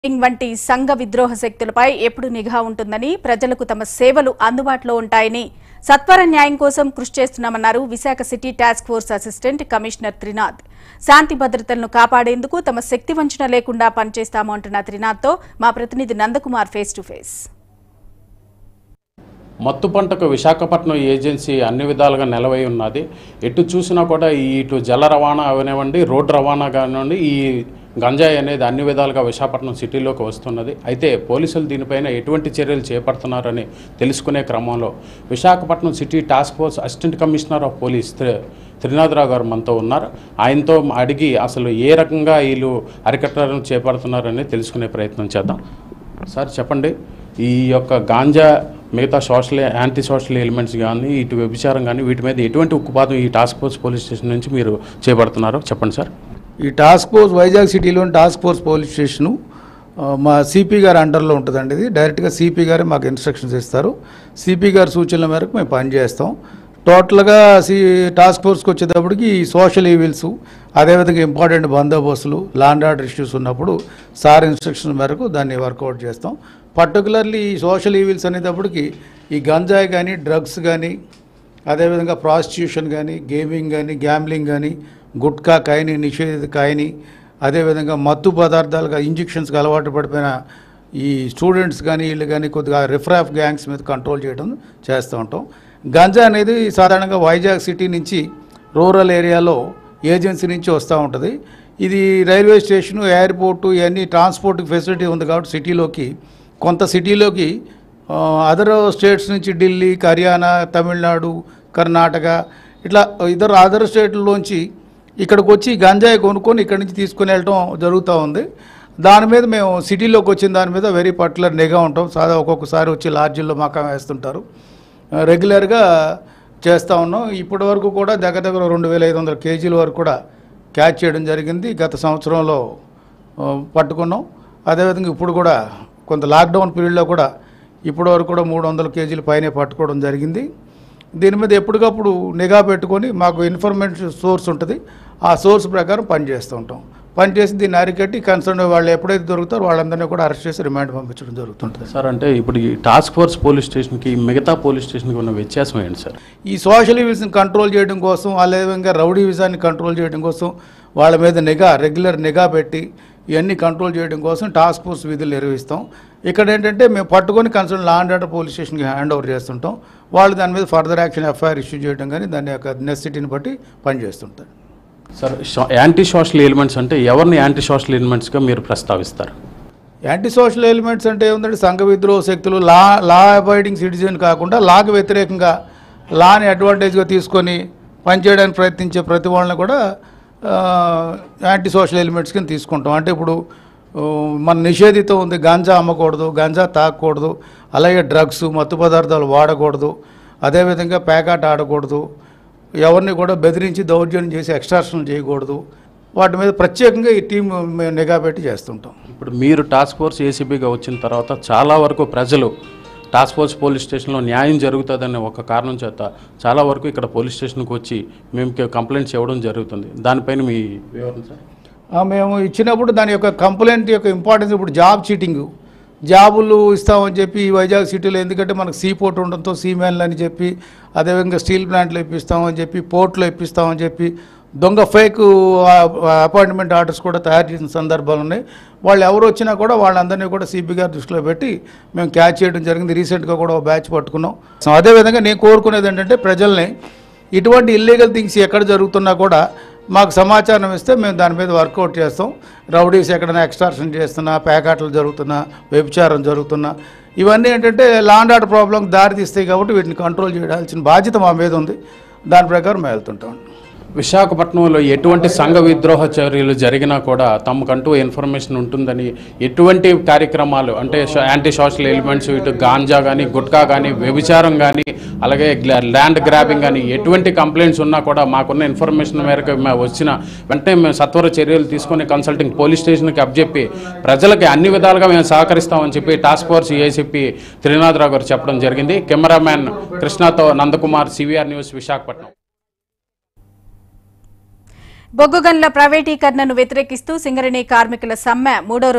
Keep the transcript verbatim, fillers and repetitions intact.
వంటి సంఘ విద్రోహ శక్తులపై ఎప్పుడు నిఘా ఉంటుందని ప్రజలకు తమ సేవలు అందుబాటులో ఉంటాయని సత్వర న్యాయం కోసం కృషి చేస్తున్నామన్నారు Visakha city task force assistant commissioner Trinath. శాంతి భద్రతలను కాపాడేందుకు తమ శక్తి వంచన లేకుండా పనిచేస్తాము అంటున్న త్రినాథ్తో మా ప్రతినిధి నందకుమార్ ఫేస్ టు ఫేస్. మత్తు పంటకు విశాఖపట్నం ఏజెన్సీ అన్ని విధాలుగా నిలవై ఉన్నది. ఎటు చూసినా కూడా ఇటు జల రవాణా అవనివ్వండి, రోడ్డు రవాణా కానివ్వండి, ఈ గంజాయి అనేది అన్ని విధాలుగా విశాఖపట్నం సిటీలోకి వస్తున్నది. అయితే పోలీసులు దీనిపైన ఎటువంటి చర్యలు చేపడుతున్నారని తెలుసుకునే క్రమంలో Visakhapatnam city task force assistant commissioner of police Trinatharao గారు మనతో ఉన్నారు. ఆయనతో అడిగి అసలు ఏ రకంగా వీళ్ళు అరికట్టడం చేపడుతున్నారని తెలుసుకునే ప్రయత్నం చేద్దాం. సార్ చెప్పండి, ఈ యొక్క గాంజా మిగతా సోషల్ యాంటీ సోషల్ ఎలిమెంట్స్ కానీ ఇటు వ్యభిచారం కానీ వీటి మీద ఎటువంటి ఉక్కుపాదం ఈ టాస్క్ ఫోర్స్ పోలీస్ స్టేషన్ నుంచి మీరు చేపడుతున్నారో చెప్పండి సార్. ఈ టాస్క్ ఫోర్స్ వైజాగ్ సిటీలోని టాస్క్ ఫోర్స్ పోలీస్ స్టేషను మా సిపి గారి అండర్లో ఉంటుందండి. ఇది డైరెక్ట్గా సిపి గారే మాకు ఇన్స్ట్రక్షన్స్ ఇస్తారు. సిపి గారి సూచనల మేరకు మేము పనిచేస్తాం. టోటల్గా సి టాస్క్ ఫోర్స్కి వచ్చేటప్పటికి ఈ సోషల్ ఈవిల్స్, అదేవిధంగా ఇంపార్టెంట్ బందోబస్తులు, ల్యాండ్ ఆర్డర్ ఇష్యూస్ ఉన్నప్పుడు సార్ ఇన్స్ట్రక్షన్ మేరకు దాన్ని వర్కౌట్ చేస్తాం. పర్టికులర్లీ ఈ సోషల్ ఈవిల్స్ అనేటప్పటికి ఈ గంజాయి కానీ, డ్రగ్స్ కానీ, అదేవిధంగా ప్రాస్టిట్యూషన్ కానీ, గేమింగ్ కానీ, గ్యాంబ్లింగ్ కానీ, గుట్కా కాయని, నిషేధిత కాయని, అదేవిధంగా మత్తు పదార్థాలుగా ఇంజెక్షన్స్కి అలవాటు పడిపోయిన ఈ స్టూడెంట్స్ కానీ వీళ్ళు కానీ కొద్దిగా రిఫ్రాఫ్ గ్యాంగ్స్ మీద కంట్రోల్ చేయడం చేస్తూ ఉంటాం. గంజా అనేది సాధారణంగా వైజాగ్ సిటీ నుంచి రూరల్ ఏరియాలో ఏజెన్సీ నుంచి వస్తూ ఉంటుంది. ఇది రైల్వే స్టేషను, ఎయిర్పోర్టు ఇవన్నీ ట్రాన్స్పోర్ట్ ఫెసిలిటీ ఉంది కాబట్టి సిటీలోకి కొంత సిటీలోకి అదర్ స్టేట్స్ నుంచి ఢిల్లీ, హర్యానా, తమిళనాడు, కర్ణాటక ఇట్లా ఇతర అదర్ స్టేట్లలోంచి ఇక్కడికి వచ్చి గంజాయి కొనుక్కొని ఇక్కడి నుంచి తీసుకుని వెళ్ళటం జరుగుతూ ఉంది. దాని మీద మేము సిటీలోకి వచ్చిన దాని మీద వెరీ పర్టికులర్ నిఘా ఉంటాం. సాదా ఒక్కొక్కసారి వచ్చి లాడ్జిల్లో మకాం వేస్తుంటారు. రెగ్యులర్గా చేస్తూ ఉన్నాం. ఇప్పటి వరకు కూడా దగ్గర దగ్గర రెండు వేల ఐదు వందల కేజీల వరకు కూడా క్యాచ్ చేయడం జరిగింది. గత సంవత్సరంలో పట్టుకున్నాం. అదేవిధంగా ఇప్పుడు కూడా కొంత లాక్డౌన్ పీరియడ్లో కూడా ఇప్పటి వరకు కూడా మూడు వందల కేజీల పైనే పట్టుకోవడం జరిగింది. దీని మీద ఎప్పటికప్పుడు నిఘా పెట్టుకొని మాకు ఇన్ఫర్మేషన్ సోర్స్ ఉంటుంది. ఆ సోర్స్ ప్రకారం పనిచేస్తూ ఉంటాం. పనిచేసి దీన్ని అరికట్టి కన్సర్న్ వాళ్ళు ఎప్పుడైతే దొరుకుతారో వాళ్ళందరినీ కూడా అరెస్ట్ చేసి రిమాండ్ పంపించడం జరుగుతుంటుంది. సార్, అంటే ఇప్పుడు ఈ టాస్క్ ఫోర్స్ పోలీస్ స్టేషన్కి మిగతా పోలీస్ స్టేషన్కి ఉన్న వ్యత్యాసం ఏంటి సార్? ఈ సోషల్ ఈవిల్స్ని కంట్రోల్ చేయడం కోసం, అదేవిధంగా రౌడీ విజాన్ని కంట్రోల్ చేయడం కోసం వాళ్ళ మీద నిఘా రెగ్యులర్ నిఘా పెట్టి ఇవన్నీ కంట్రోల్ చేయడం కోసం టాస్క్ ఫోర్స్ విధులు నిర్వహిస్తాం. ఇక్కడ ఏంటంటే మేము పట్టుకొని concern law and order police స్టేషన్కి హ్యాండ్ ఓవర్ చేస్తుంటాం. వాళ్ళు దాని మీద ఫర్దర్ యాక్షన్ ఎఫ్ఐఆర్ ఇష్యూ చేయడం కానీ దాని యొక్క నెసెసిటీని బట్టి పనిచేస్తుంటారు. సార్, యాంటీ సోషల్ ఎలిమెంట్స్ అంటే ఎవరిని యాంటీ సోషల్ ఎలిమెంట్స్గా మీరు ప్రస్తావిస్తారు? యాంటీ సోషల్ ఎలిమెంట్స్ అంటే ఏముందంటే సంఘ విద్రోహ శక్తులు, లా లా అబాయిడింగ్ సిటిజన్ కాకుండా లాకు వ్యతిరేకంగా లాని అడ్వాంటేజ్గా తీసుకొని పనిచేయడానికి ప్రయత్నించే ప్రతి వాళ్ళని కూడా యాంటీ సోషల్ ఎలిమెంట్స్ కింద తీసుకుంటాం. అంటే ఇప్పుడు మన నిషేధితం ఉంది, గాంజా అమ్మకూడదు, గాంజా తాగకూడదు, అలాగే డ్రగ్స్ మత్తు పదార్థాలు వాడకూడదు, అదేవిధంగా ప్యాకాట్ ఆడకూడదు, ఎవరిని కూడా బెదిరించి దౌర్జన్యం చేసి ఎక్స్ట్రాక్షన్ చేయకూడదు. వాటి మీద ప్రత్యేకంగా ఈ టీం మేము నిఘా పెట్టి చేస్తుంటాం. ఇప్పుడు మీరు టాస్క్ ఫోర్స్ ఏసీబీగా వచ్చిన తర్వాత చాలా వరకు ప్రజలు టాస్క్ ఫోర్స్ పోలీస్ స్టేషన్లో న్యాయం జరుగుతుందనే ఒక కారణం చేత చాలా వరకు ఇక్కడ పోలీస్ స్టేషన్కి వచ్చి మేము కంప్లైంట్స్ ఇవ్వడం జరుగుతుంది. దానిపైన మీ వివరణ సార్? మేము ఇచ్చినప్పుడు దాని యొక్క కంప్లైంట్ యొక్క ఇంపార్టెన్స్, ఇప్పుడు జాబ్ చీటింగ్, జాబులు ఇస్తామని చెప్పి ఈ వైజాగ్ సిటీలో, ఎందుకంటే మనకు సీ పోర్ట్ ఉండడంతో సీమెన్లు అని చెప్పి, అదేవిధంగా స్టీల్ ప్లాంట్లు ఇప్పిస్తామని చెప్పి, పోర్ట్లు ఇప్పిస్తామని చెప్పి దొంగ ఫేక్ అపాయింట్మెంట్ ఆర్డర్స్ కూడా తయారు చేసిన సందర్భాలు ఉన్నాయి. వాళ్ళు ఎవరు వచ్చినా కూడా వాళ్ళందరినీ కూడా సిపి గారి దృష్టిలో పెట్టి మేము క్యాచ్ చేయడం జరిగింది. రీసెంట్గా కూడా ఒక బ్యాచ్ పట్టుకున్నాం. సో అదేవిధంగా నేను కోరుకునేది ఏంటంటే ప్రజల్ని ఇటువంటి ఇల్లీగల్ థింగ్స్ ఎక్కడ జరుగుతున్నా కూడా మాకు సమాచారం ఇస్తే మేము దాని మీద వర్కౌట్ చేస్తాం. రౌడీస్ ఎక్కడైనా ఎక్స్టార్షన్ చేస్తున్నా, ప్యాకాట్లు జరుగుతున్నా, వ్యభిచారం జరుగుతున్నా, ఇవన్నీ ఏంటంటే లా అండ్ ఆర్డర్ ప్రాబ్లంకి దారితీస్తాయి కాబట్టి వీటిని కంట్రోల్ చేయాల్సిన బాధ్యత మా మీద ఉంది. దాని ప్రకారం మేము వెళ్తుంటాం. విశాఖపట్నంలో ఎటువంటి సంఘ విద్రోహ చర్యలు జరిగినా కూడా తమకంటూ ఇన్ఫర్మేషన్ ఉంటుందని, ఎటువంటి కార్యక్రమాలు అంటే యాంటీ సోషల్ ఎలిమెంట్స్, ఇటు గాంజా కానీ, గుట్కా కానీ, వ్యభిచారం కానీ, అలాగే ల్యాండ్ గ్రాబింగ్ కానీ ఎటువంటి కంప్లైంట్స్ ఉన్నా కూడా మాకున్న ఇన్ఫర్మేషన్ మేరకు మేము వచ్చిన వెంటనే మేము సత్వర చర్యలు తీసుకొని కన్సల్టింగ్ పోలీస్ స్టేషన్కి అప్పచెప్పి ప్రజలకి అన్ని విధాలుగా మేము సహకరిస్తామని చెప్పి టాస్క్ ఫోర్స్ ఏసీపీ త్రినాథరావు గారు చెప్పడం జరిగింది. కెమెరామ్యాన్ కృష్ణతో నందకుమార్, సివిఆర్ న్యూస్, విశాఖపట్నం. బొగ్గు గనుల ప్రైవేటీకరణను వ్యతిరేకిస్తూ సింగరేణి కార్మికుల సమ్మె మూడో